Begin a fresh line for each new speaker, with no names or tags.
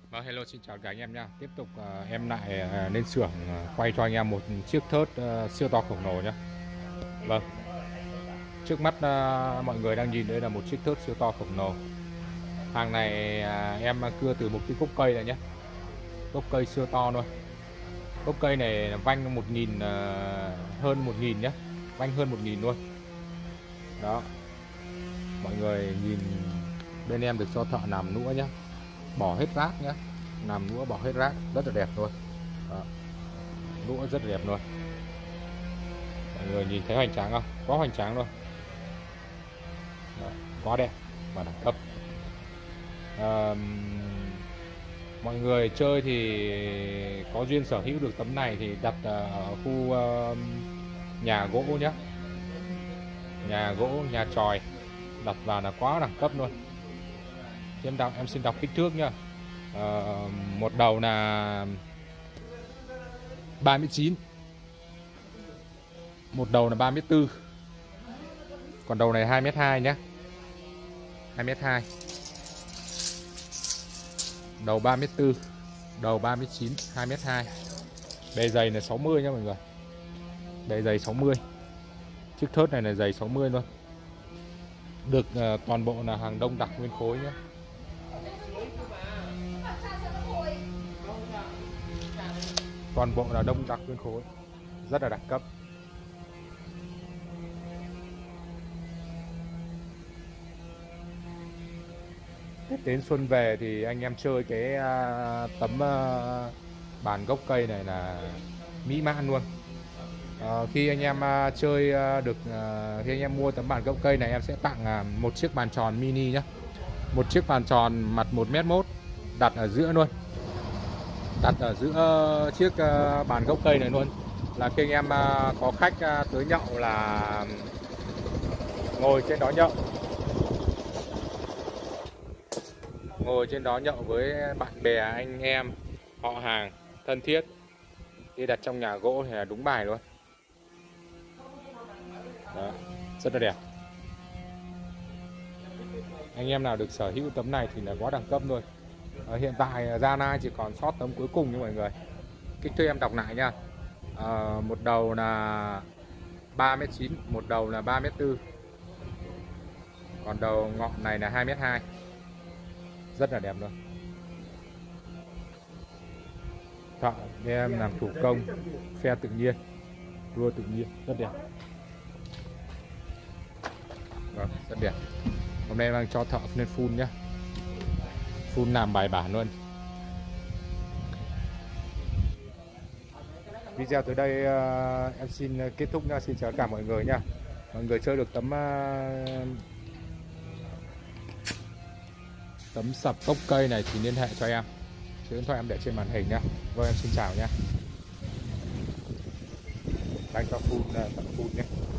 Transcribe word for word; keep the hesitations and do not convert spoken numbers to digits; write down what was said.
Vâng, hello, xin chào cả anh em nha. Tiếp tục uh, em lại uh, lên xưởng uh, quay cho anh em một chiếc thớt uh, siêu to khổng lồ nhá. Vâng, trước mắt uh, mọi người đang nhìn đây là một chiếc thớt siêu to khổng lồ. Hàng này uh, em cưa từ một cái gốc cây này nhé. Gốc cây siêu to luôn. Gốc cây này vanh một nghìn, uh, hơn một nghìn nhé. Vanh hơn một nghìn luôn. Đó. Mọi người nhìn bên em được cho thợ làm nũa nhé. Bỏ hết rác nhé. Làm nũa bỏ hết rác, rất là đẹp luôn. Đó. Nũa rất là đẹp luôn. Mọi người nhìn thấy hoành tráng không? Quá hoành tráng luôn. Đó. Quá đẹp và đẳng cấp. à, Mọi người chơi thì có duyên sở hữu được tấm này thì đặt ở khu uh, nhà gỗ nhé. Nhà gỗ, nhà chòi đặt vào là quá đẳng cấp luôn. Em đọc, em xin đọc kích thước nhá. À, một đầu là ba mươi chín, một đầu là ba mươi tư, còn đầu này hai mét hai nhé, hai mét hai, đầu ba mét tư, đầu ba mươi chín, hai mét hai. Bề dày là sáu mươi nhá mọi người, bề dày sáu mươi. Chiếc thớt này là dày sáu mươi luôn. Được uh, toàn bộ là hàng đông đặc nguyên khối nhé. Toàn bộ là đông đặc nguyên khối, rất là đẳng cấp. Tết đến xuân về thì anh em chơi cái uh, tấm uh, bàn gốc cây này là mỹ mãn luôn. Uh, khi anh em uh, chơi uh, được uh, khi anh em mua tấm bàn gốc cây này, em sẽ tặng uh, một chiếc bàn tròn mini nhé. Một chiếc bàn tròn mặt một mét một, đặt ở giữa luôn, đặt ở giữa uh, chiếc uh, bàn gốc cây này luôn. Là khi anh em uh, có khách uh, tới nhậu là ngồi trên đó nhậu, ngồi trên đó nhậu với bạn bè, anh em, họ hàng thân thiết. Đi đặt trong nhà gỗ thì là đúng bài luôn. Đó, rất là đẹp. Anh em nào được sở hữu tấm này thì là quá đẳng cấp luôn. À, hiện tại Gia Lai chỉ còn sót tấm cuối cùng nha mọi người. Kích thước em đọc lại nha. À, một đầu là ba mét chín, một đầu là ba mét tư, còn đầu ngọn này là hai mét hai. Rất là đẹp luôn. Thợ em làm thủ công, phe tự nhiên, rua tự nhiên, rất đẹp. Vâng, rất đẹp. Hôm nay em đang cho thợ lên phun nhé. Phun làm bài bản luôn. Video tới đây uh, em xin kết thúc nha. Xin chào tất cả mọi người nha. Mọi người chơi được tấm uh, tấm sập gốc cây này thì liên hệ cho em. Số điện thoại em để trên màn hình nhé. Vâng, em xin chào nha. Đang cho phun uh, phun nhé.